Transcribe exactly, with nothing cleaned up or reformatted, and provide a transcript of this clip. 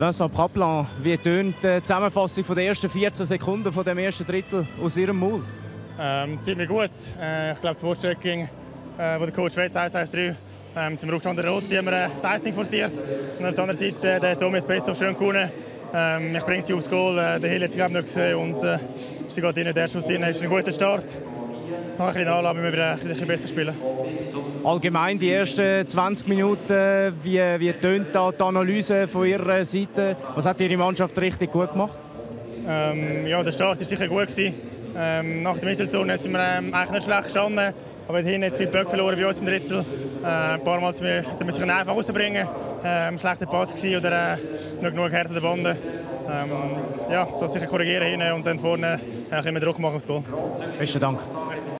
Vincent Praplan, wie tönt die Zusammenfassung von der ersten vierzehn Sekunden von dem ersten Drittel aus Ihrem Maul? Ähm, ziemlich gut. Äh, ich glaube, das Vorstrecking, äh, wo der Coach Schweiz eins eins drei ähm, zum Aufstand der Rot, die haben wir äh, das Icing forciert. Und auf der anderen Seite äh, der Thomas Pestoff schön gewonnen. Ähm, ich bringe sie aufs Goal. Äh, der Hill hat sie glaube nicht gesehen und äh, sie geht rein. Der Schuss drin ist ein guter Start. Noch ein bisschen nachlassen, wir wieder ein bisschen besser spielen. Allgemein die ersten zwanzig Minuten, wie, wie tönt da die Analyse von Ihrer Seite? Was hat Ihre Mannschaft richtig gut gemacht? Ähm, ja, der Start war sicher gut gewesen. Ähm, nach der Mittelzone sind wir ähm, eigentlich nicht schlecht gestanden. Aber hinten hat es viele Böcke verloren bei uns im Drittel. Äh, ein paar Mal mussten wir sich einfach rausbringen. Ähm, schlechter Pass gewesen oder äh, nicht genug Härte der Bande. Ähm, ja, das sicher korrigieren hinten und dann vorne äh, ein bisschen mehr Druck machen aufs Goal. Besten Dank. Merci.